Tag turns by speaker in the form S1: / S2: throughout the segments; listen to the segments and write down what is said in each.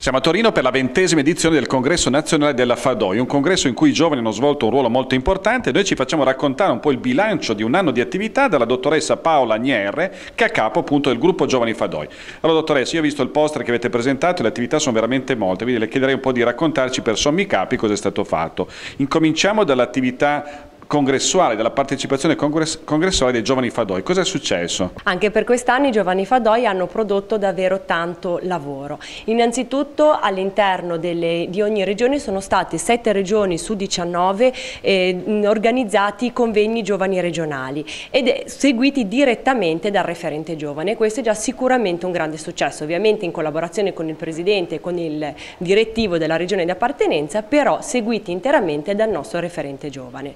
S1: Siamo a Torino per la 20ª edizione del Congresso Nazionale della FADOI, un congresso in cui i giovani hanno svolto un ruolo molto importante. Noi ci facciamo raccontare un po' il bilancio di un anno di attività dalla dottoressa Paola Agnierre, che è a capo appunto del gruppo Giovani FADOI. Allora dottoressa, io ho visto il poster che avete presentato e le attività sono veramente molte, quindi le chiederei un po' di raccontarci per sommi capi cosa è stato fatto. Incominciamo dall'attività congressuale, della partecipazione congressuale dei Giovani FADOI. Cosa è successo?
S2: Anche per quest'anno i Giovani FADOI hanno prodotto davvero tanto lavoro. Innanzitutto all'interno di ogni regione sono state 7 regioni su 19 organizzati convegni giovani regionali ed seguiti direttamente dal referente giovane. Questo è già sicuramente un grande successo, ovviamente in collaborazione con il presidente e con il direttivo della regione di appartenenza, però seguiti interamente dal nostro referente giovane.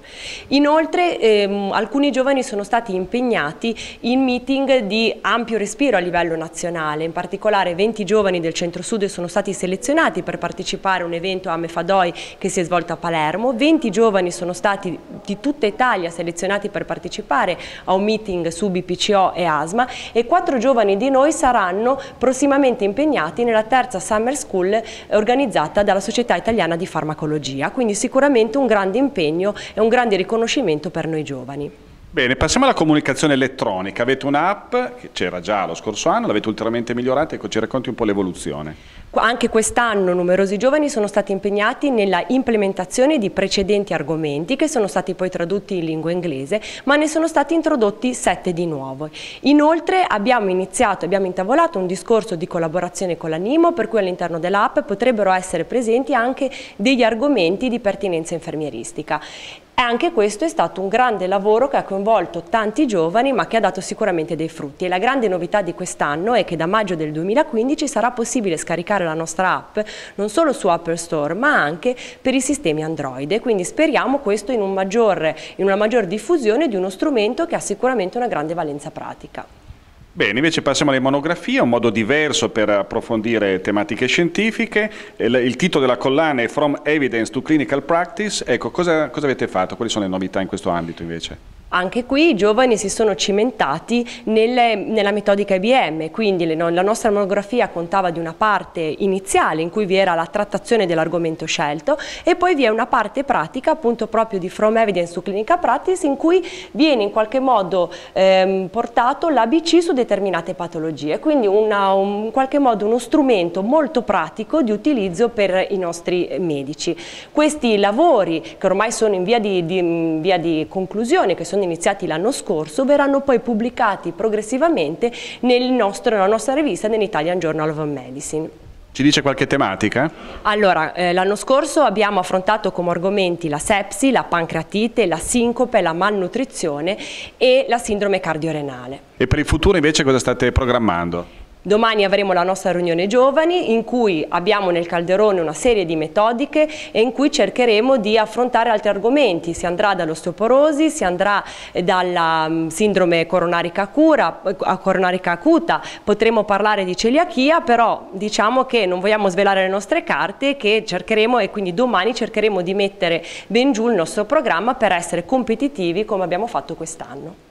S2: Inoltre alcuni giovani sono stati impegnati in meeting di ampio respiro a livello nazionale, in particolare 20 giovani del centro-sud sono stati selezionati per partecipare a un evento AME FADOI che si è svolto a Palermo, 20 giovani sono stati di tutta Italia selezionati per partecipare a un meeting su BPCO e ASMA e 4 giovani di noi saranno prossimamente impegnati nella terza Summer School organizzata dalla Società Italiana di Farmacologia, quindi sicuramente un grande impegno e un grande riconoscimento per noi giovani.
S1: Bene, passiamo alla comunicazione elettronica. Avete un'app che c'era già lo scorso anno, l'avete ulteriormente migliorata, ecco, ci racconti un po' l'evoluzione.
S2: Anche quest'anno numerosi giovani sono stati impegnati nella implementazione di precedenti argomenti che sono stati poi tradotti in lingua inglese, ma ne sono stati introdotti 7 di nuovo. Inoltre abbiamo intavolato un discorso di collaborazione con l'Animo, per cui all'interno dell'app potrebbero essere presenti anche degli argomenti di pertinenza infermieristica. E anche questo è stato un grande lavoro che ha coinvolto tanti giovani ma che ha dato sicuramente dei frutti e la grande novità di quest'anno è che da maggio del 2015 sarà possibile scaricare la nostra app non solo su Apple Store ma anche per i sistemi Android e quindi speriamo questo in una maggior diffusione di uno strumento che ha sicuramente una grande valenza pratica.
S1: Bene, invece passiamo alle monografie, un modo diverso per approfondire tematiche scientifiche. Il titolo della collana è From Evidence to Clinical Practice. Ecco, cosa avete fatto? Quali sono le novità in questo ambito invece?
S2: Anche qui i giovani si sono cimentati nella metodica IBM, quindi la nostra monografia contava di una parte iniziale in cui vi era la trattazione dell'argomento scelto e poi vi è una parte pratica appunto proprio di From Evidence to Clinical Practice in cui viene in qualche modo portato l'ABC su determinate patologie, quindi in qualche modo uno strumento molto pratico di utilizzo per i nostri medici. Questi lavori che ormai sono in via di conclusione, che sono iniziati l'anno scorso, verranno poi pubblicati progressivamente nella nostra rivista, nell'Italian Journal of Medicine.
S1: Ci dice qualche tematica?
S2: Allora, l'anno scorso abbiamo affrontato come argomenti la sepsi, la pancreatite, la sincope, la malnutrizione e la sindrome cardiorenale.
S1: E per il futuro invece cosa state programmando?
S2: Domani avremo la nostra riunione giovani in cui abbiamo nel calderone una serie di metodiche e in cui cercheremo di affrontare altri argomenti. Si andrà dall'osteoporosi, si andrà dalla sindrome coronarica acuta, potremo parlare di celiachia, però diciamo che non vogliamo svelare le nostre carte che cercheremo e quindi domani cercheremo di mettere ben giù il nostro programma per essere competitivi come abbiamo fatto quest'anno.